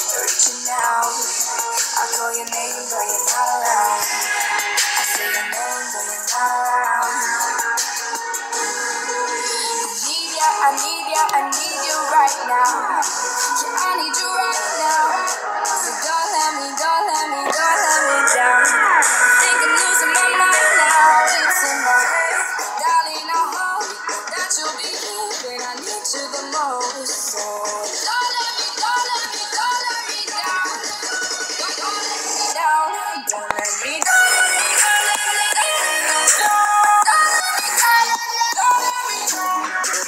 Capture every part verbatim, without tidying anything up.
reaching out. I call your name, but you're not around. I say your name, but you're not around. I need ya, I need ya, I need you right now. Yeah, I need you right now. So don't let me, don't let me, don't let me down. I think I'm losing my mind now. It's in my head, darling. I hope that you'll be here when I need you the most. So don't let me, don't let me, don't let me down. Don't, don't let me down. Don't let me down. Don't let me down. Don't let me down. Don't let me down.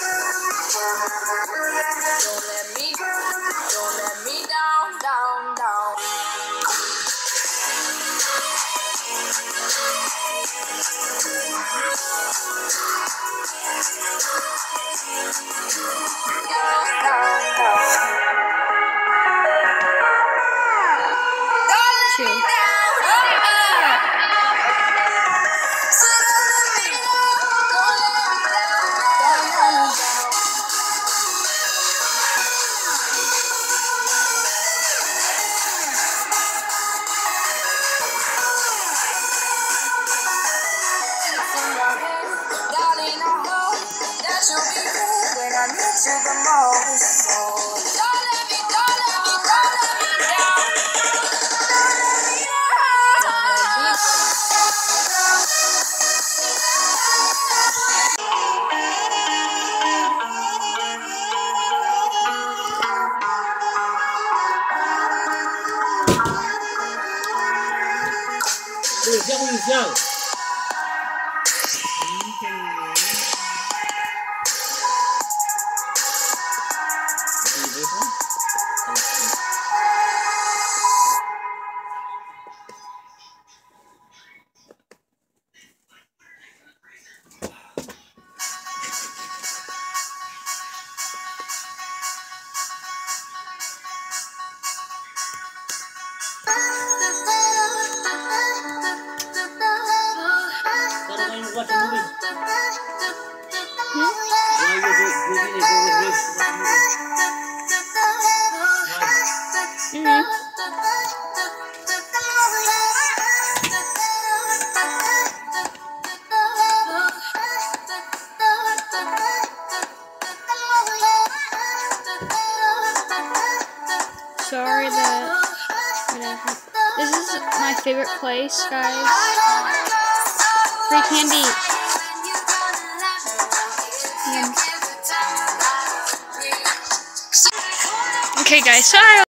Don't let me, don't let me down, down, down. Down, down, down. Don't let me down. So don't let me down. Don't let me down. Don't let me down. Darling, I hope that you'll be here when I need you the most. So don't let me, don't let me, don't let me down. Don't let me down. Policial, policial. Watch a movie. Hmm? Why you go movie and go with this? Mm-hmm. Sorry that whatever. This is my favorite place, guys. Free candy. Mm. Okay, guys. Sorry.